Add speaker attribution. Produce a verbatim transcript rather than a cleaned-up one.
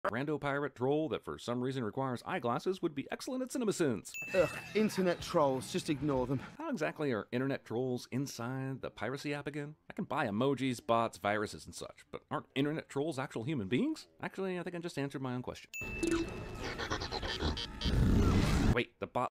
Speaker 1: Rando pirate troll that for some reason requires eyeglasses would be excellent at CinemaSins.
Speaker 2: Ugh, internet trolls, just ignore them.
Speaker 1: How exactly are internet trolls inside the piracy app again? I can buy emojis, bots, viruses, and such, but aren't internet trolls actual human beings? Actually, I think I just answered my own question. Wait, the bot